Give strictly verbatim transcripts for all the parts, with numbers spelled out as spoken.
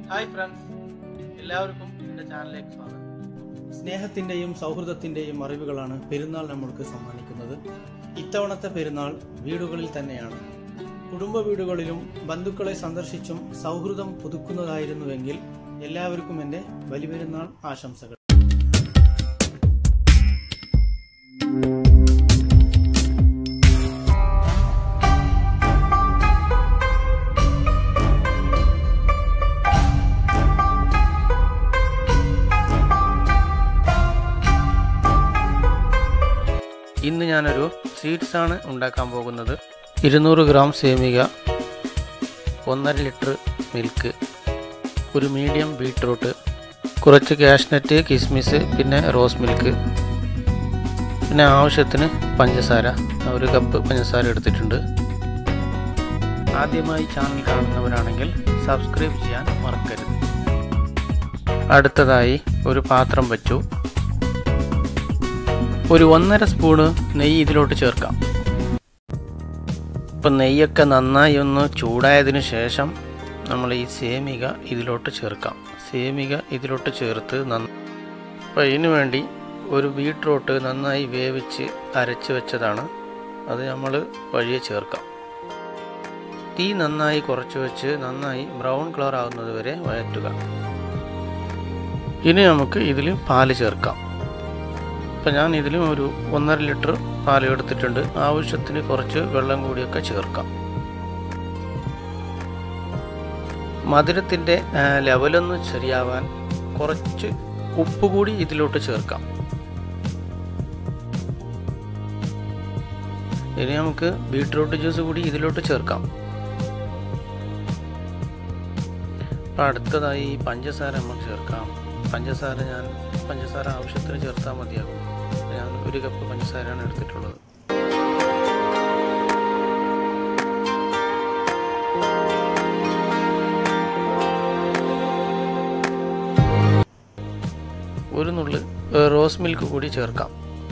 Hi friends, എല്ലാവർക്കും എൻ്റെ ചാനലിലേക്ക് സ്വാഗതം. സ്നേഹത്തിൻ്റെയും സൗഹൃദത്തിൻ്റെയും അറിവുകളാണ് പെരുന്നാൾ നമ്മൾക്ക് സമ്മാനിക്കുന്നത്. ഇത്തവണത്തെ പെരുന്നാൾ വീടുകളിൽ തന്നെയാണ്. കുടുംബ വീടുകളിലും ബന്ധുക്കളെ സന്ദർശിച്ചും സൗഹൃദം പുതുക്കുന്നതായിരുന്നുവെങ്കിൽ എല്ലാവർക്കും എൻ്റെ ബലിപെരുന്നാൾ ആശംസകൾ. ഇന്ന് ഞാനൊരു സ്വീറ്റ്സ് ആണ് ഉണ്ടാക്കാൻ പോകുന്നത്. ഇരുന്നൂറ് ഗ്രാം സേമിയ, ഒന്നര ലിറ്റർ മിൽക്ക്, ഒരു മീഡിയം ബീട്രൂട്ട്, കുറച്ച് കാഷ്നറ്റ്, കിസ്മിസ്, പിന്നെ റോസ് മിൽക്ക്, പിന്നെ ആവശ്യത്തിന് പഞ്ചസാര, ഒരു കപ്പ് പഞ്ചസാര എടുത്തിട്ടുണ്ട്. ആദ്യമായി ചാനൽ കാണുന്നവരാണെങ്കിൽ സബ്സ്ക്രൈബ് ചെയ്യാൻ മറക്കരുത്. അടുത്തതായി ഒരു പാത്രം വെച്ചു. ഒരു ഒന്നര സ്പൂണ് നെയ്യ് ഇതിലോട്ട് ചേർക്കാം. ഇപ്പം നെയ്യൊക്കെ നന്നായി ഒന്ന് ചൂടായതിനു ശേഷം നമ്മൾ ഈ സേമിക ഇതിലോട്ട് ചേർക്കാം. സേമിക ഇതിലോട്ട് ചേർത്ത് നന്ന അപ്പോൾ ഇതിനു വേണ്ടി ഒരു ബീട്രൂട്ട് നന്നായി വേവിച്ച് അരച്ച് വെച്ചതാണ്. അത് നമ്മൾ വഴിയെ ചേർക്കാം. തീ നന്നായി കുറച്ച് വെച്ച് നന്നായി ബ്രൗൺ കളർ ആകുന്നത് വരെ വഴറ്റുക. ഇനി നമുക്ക് ഇതിൽ പാല് ചേർക്കാം. ഇപ്പം ഞാൻ ഇതിലും ഒരു ഒന്നര ലിറ്റർ പാൽ എടുത്തിട്ടുണ്ട്. ആവശ്യത്തിന് കുറച്ച് വെള്ളം കൂടിയൊക്കെ ചേർക്കാം. മധുരത്തിൻ്റെ ലെവലൊന്ന് ശരിയാവാൻ കുറച്ച് ഉപ്പ് കൂടി ഇതിലോട്ട് ചേർക്കാം. ഇനി നമുക്ക് ബീട്രൂട്ട് ജ്യൂസ് കൂടി ഇതിലോട്ട് ചേർക്കാം. അപ്പം അടുത്തതായി പഞ്ചസാര നമുക്ക് ചേർക്കാം. പഞ്ചസാര ഞാൻ പഞ്ചസാര ആവശ്യത്തിന് ചേർത്താൽ മതിയാകും. ഞാൻ ഒരു കപ്പ് പഞ്ചസാരയാണ് എടുത്തിട്ടുള്ളത്. ഒരു നുള്ള് റോസ് മിൽക്ക് കൂടി ചേർക്കാം.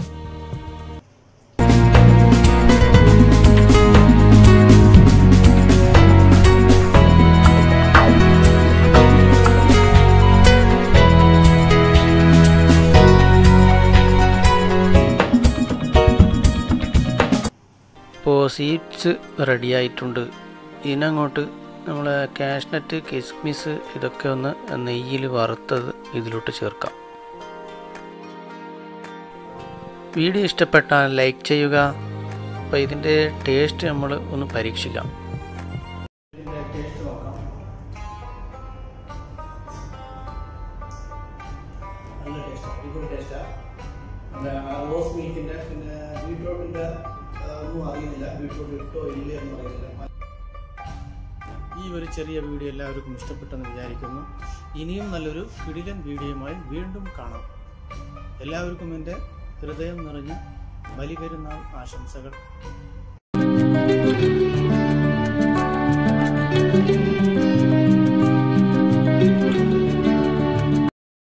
ഇപ്പോൾ സ്വീറ്റ്സ് റെഡി ആയിട്ടുണ്ട്. ഇതിനങ്ങോട്ട് നമ്മൾ കാഷ്നറ്റ്, കിസ്മിസ് ഇതൊക്കെ ഒന്ന് നെയ്യിൽ വറുത്തത് ഇതിലോട്ട് ചേർക്കാം. വീഡിയോ ഇഷ്ടപ്പെട്ടാൽ ലൈക്ക് ചെയ്യുക. അപ്പോൾ ഇതിൻ്റെ ടേസ്റ്റ് നമ്മൾ ഒന്ന് പരീക്ഷിക്കാം. നല്ല ടേസ്റ്റാണ്, അടിപൊളി ടേസ്റ്റാണ്. റോസ് മിൽക്കിൻ്റെ പിന്നെ ബീട്രൂട്ടിൻ്റെ ഒന്നും അറിയുന്നില്ല, ബീട്രൂട്ട് ഇട്ടോ ഇല്ലേ എന്ന് അറിയുന്നില്ല. ഈ ഒരു ചെറിയ വീഡിയോ എല്ലാവർക്കും ഇഷ്ടപ്പെട്ടെന്ന് വിചാരിക്കുന്നു. ഇനിയും നല്ലൊരു കിടിലൻ വീഡിയോയുമായി വീണ്ടും കാണാം. എല്ലാവർക്കും എൻ്റെ ഹൃദയം നിറഞ്ഞ ബലിപെരുന്നാൾ ആശംസകൾ.